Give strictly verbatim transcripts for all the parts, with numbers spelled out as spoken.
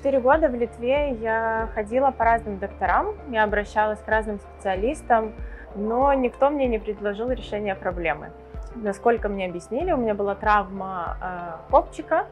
четыре года в Литве я ходила по разным докторам, я обращалась к разным специалистам, но никто мне не предложил решения проблемы. Насколько мне объяснили, у меня была травма э, копчика,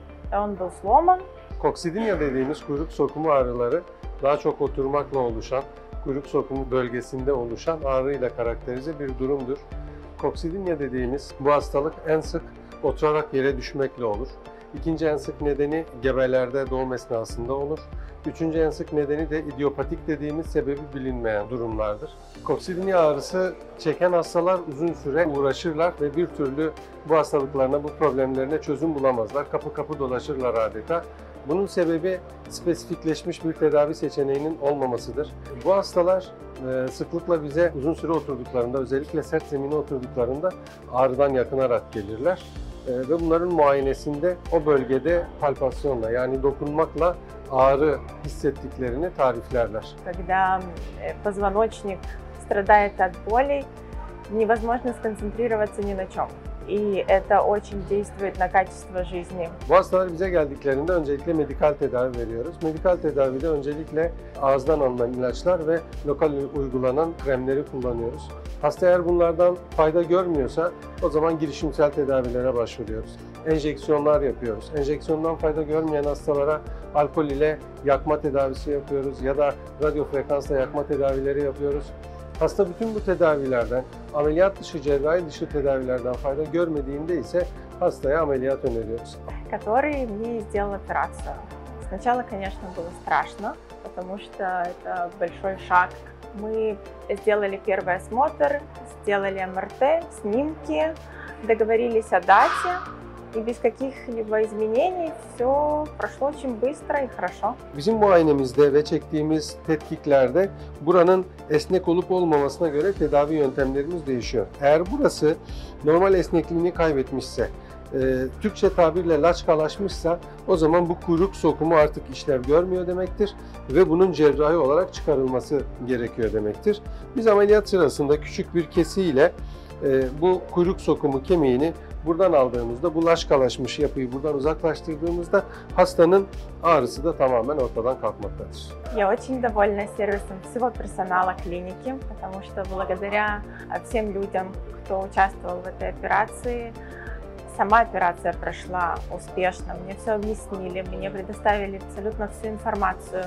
он был сломан. Koksidinya dediğimiz kuyruk sokumu ağrıları daha çok oturmakla oluşan, kuyruk sokumu bölgesinde oluşan ağrıyla karakterize bir durumdur. Koksidinya dediğimiz bu hastalık en sık oturarak yere düşmekle olur. İkinci en sık nedeni gebelerde doğum esnasında olur. Üçüncü en sık nedeni de idiopatik dediğimiz sebebi bilinmeyen durumlardır. Koksidinya ağrısı çeken hastalar uzun süre uğraşırlar ve bir türlü bu hastalıklarına, bu problemlerine çözüm bulamazlar. Kapı kapı dolaşırlar adeta. Bunun sebebi spesifikleşmiş bir tedavi seçeneğinin olmamasıdır. Bu hastalar e, sıklıkla bize uzun süre oturduklarında, özellikle sert zemine oturduklarında ağrıdan yakınarak gelirler. E, ve bunların muayenesinde o bölgede palpasyonla, yani dokunmakla ağrı hissettiklerini tariflerler. Когда позвоночник страдает от болей, невозможно сконцентрироваться ни на чем. И это очень действует на качество жизни. Bu hastalar bize geldiklerinde öncelikle medikal tedavi veriyoruz. Medikal tedavide öncelikle ağızdan alınan ilaçlar ve lokal uygulanan kremleri kullanıyoruz. Hasta eğer bunlardan fayda görmüyorsa o zaman girişimsel tedavilere başvuruyoruz. Enjeksiyonlar yapıyoruz. Enjeksiyondan fayda görmeyen hastalara alkol ile yakma tedavisi yapıyoruz ya da radyo frekansla yakma tedavileri yapıyoruz. Hasta bütün bu tedavilerden, ameliyat dışı, cerrahi dışı tedavilerden fayda görmediğinde ise hastaya ameliyat öneriyoruz. Который мне сделал операцию. Сначала, конечно, было страшно, потому что это большой шаг. Мы сделали первый осмотр, сделали эм эр тэ, снимки, договорились о дате. И без каких-либо изменений все прошло очень быстро и хорошо. Bizim muayenemizde ve çektiğimiz tetkiklerde buranın esnek olup olmamasına göre tedavi yöntemlerimiz değişiyor. Eğer burası normal esnekliğini kaybetmişse, e, Türkçe tabirle laçkalaşmışsa o zaman bu kuyruk sokumu artık işlev görmüyor demektir ve bunun cerrahi olarak çıkarılması gerekiyor demektir. Biz ameliyat sırasında küçük bir kesiyle e, bu kuyruk sokumu kemiğini buradan aldığımızda, bu laçkalaşmış yapıyı buradan uzaklaştırdığımızda hastanın ağrısı da tamamen ortadan kalkmaktadır. Я очень довольна сервисом всего персонала клиники, потому что благодаря всем людям, кто участвовал в этой операции, сама операция прошла успешно. Мне все объяснили, мне предоставили абсолютно всю информацию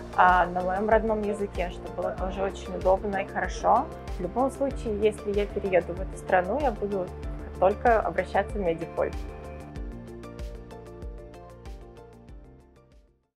на моем родном языке, что было тоже очень удобно и хорошо. В любом случае, если я перееду в эту страну, я буду только обращаться в Медиполь.